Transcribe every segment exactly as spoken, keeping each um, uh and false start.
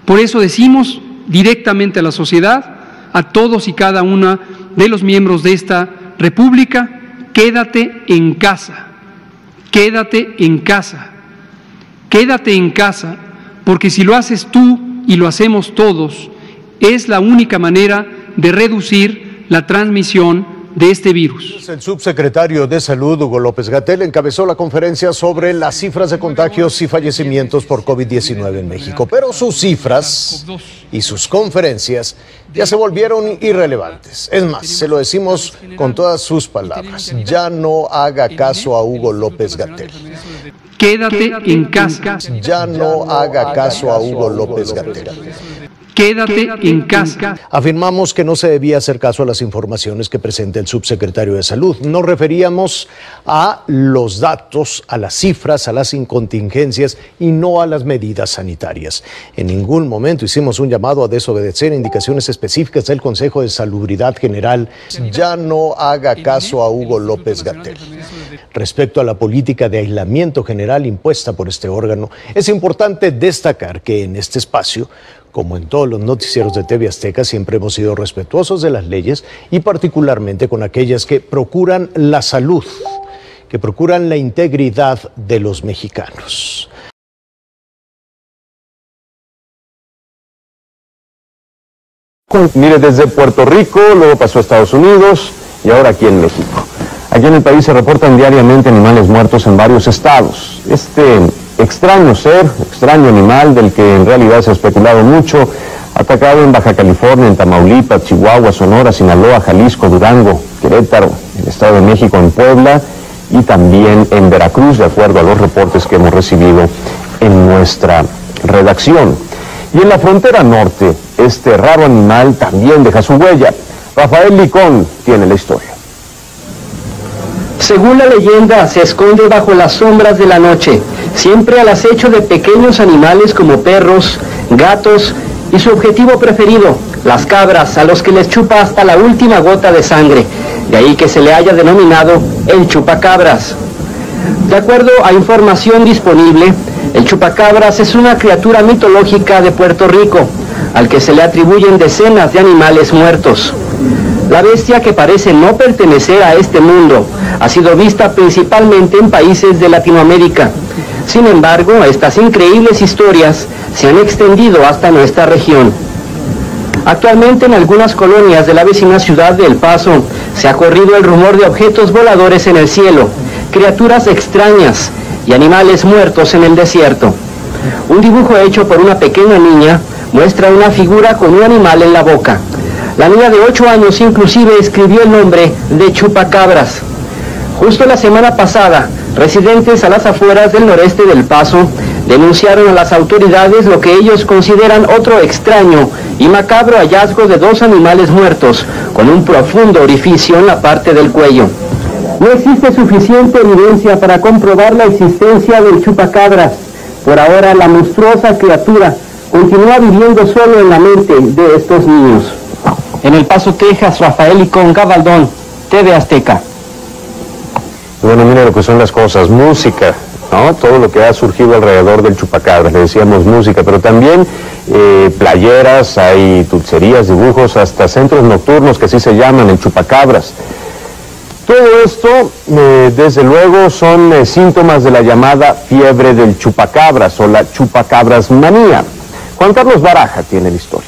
Por eso decimos directamente a la sociedad, a todos y cada uno de los miembros de esta República, quédate en casa, quédate en casa, quédate en casa, porque si lo haces tú y lo hacemos todos, es la única manera de reducir la transmisión de este virus. El subsecretario de Salud, Hugo López-Gatell, encabezó la conferencia sobre las cifras de contagios y fallecimientos por COVID diecinueve en México, pero sus cifras y sus conferencias ya se volvieron irrelevantes. Es más, se lo decimos con todas sus palabras, ya no haga caso a Hugo López-Gatell. Quédate en casa. Ya no haga caso a Hugo López-Gatell. Quédate en casa. Afirmamos que no se debía hacer caso a las informaciones que presenta el subsecretario de Salud. Nos referíamos a los datos, a las cifras, a las contingencias y no a las medidas sanitarias. En ningún momento hicimos un llamado a desobedecer indicaciones específicas del Consejo de Salubridad General. Ya no haga caso a Hugo López-Gatell. Respecto a la política de aislamiento general impuesta por este órgano, es importante destacar que en este espacio, como en todos los noticieros de T V Azteca, siempre hemos sido respetuosos de las leyes y particularmente con aquellas que procuran la salud, que procuran la integridad de los mexicanos. Mire, desde Puerto Rico, luego pasó a Estados Unidos y ahora aquí en México. Aquí en el país se reportan diariamente animales muertos en varios estados. Este extraño ser, extraño animal del que en realidad se ha especulado mucho, atacado en Baja California, en Tamaulipas, Chihuahua, Sonora, Sinaloa, Jalisco, Durango, Querétaro, el Estado de México, en Puebla y también en Veracruz, de acuerdo a los reportes que hemos recibido en nuestra redacción. Y en la frontera norte, este raro animal también deja su huella. Rafael Licón tiene la historia. Según la leyenda, se esconde bajo las sombras de la noche, siempre al acecho de pequeños animales como perros, gatos y su objetivo preferido, las cabras, a los que les chupa hasta la última gota de sangre. De ahí que se le haya denominado el chupacabras. De acuerdo a información disponible, el chupacabras es una criatura mitológica de Puerto Rico, al que se le atribuyen decenas de animales muertos. La bestia, que parece no pertenecer a este mundo, ha sido vista principalmente en países de Latinoamérica. Sin embargo, estas increíbles historias se han extendido hasta nuestra región. Actualmente en algunas colonias de la vecina ciudad de El Paso se ha corrido el rumor de objetos voladores en el cielo, criaturas extrañas y animales muertos en el desierto. Un dibujo hecho por una pequeña niña muestra una figura con un animal en la boca. La niña de ocho años inclusive escribió el nombre de chupacabras. Justo la semana pasada, residentes a las afueras del noreste del Paso denunciaron a las autoridades lo que ellos consideran otro extraño y macabro hallazgo de dos animales muertos con un profundo orificio en la parte del cuello. No existe suficiente evidencia para comprobar la existencia del chupacabras. Por ahora, la monstruosa criatura continúa viviendo solo en la mente de estos niños. En El Paso, Texas, Rafael Licón Gabaldón, T V Azteca. Bueno, mire lo que son las cosas, música, ¿no? Todo lo que ha surgido alrededor del chupacabras, le decíamos música, pero también eh, playeras, hay dulcerías, dibujos, hasta centros nocturnos que así se llaman, el chupacabras. Todo esto, eh, desde luego, son eh, síntomas de la llamada fiebre del chupacabras o la chupacabras manía. Juan Carlos Baraja tiene la historia.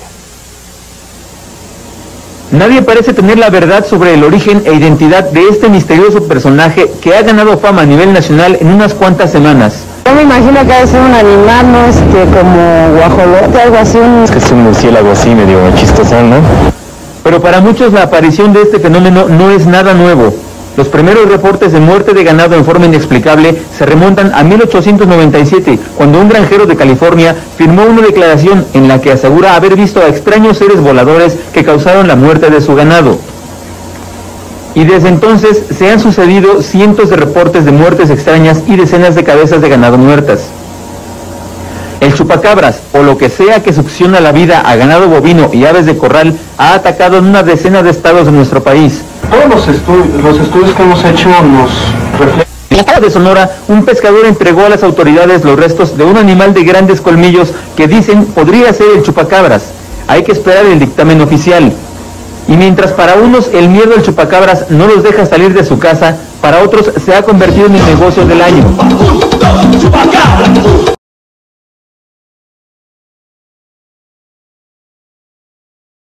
Nadie parece tener la verdad sobre el origen e identidad de este misterioso personaje que ha ganado fama a nivel nacional en unas cuantas semanas. Yo me imagino que debe ser un animal, ¿no? Este, como guajolote, algo así. Un... Es que es un murciélago así, medio chistosón, ¿no? Pero para muchos la aparición de este fenómeno no es nada nuevo. Los primeros reportes de muerte de ganado en forma inexplicable se remontan a mil ochocientos noventa y siete, cuando un granjero de California firmó una declaración en la que asegura haber visto a extraños seres voladores que causaron la muerte de su ganado. Y desde entonces se han sucedido cientos de reportes de muertes extrañas y decenas de cabezas de ganado muertas. El chupacabras, o lo que sea que succiona la vida a ganado bovino y aves de corral, ha atacado en una decena de estados de nuestro país. Todos los, estu los estudios que hemos hecho nos reflejan En el estado de Sonora, un pescador entregó a las autoridades los restos de un animal de grandes colmillos que dicen podría ser el chupacabras. Hay que esperar el dictamen oficial. Y mientras para unos el miedo al chupacabras no los deja salir de su casa, para otros se ha convertido en el negocio del año.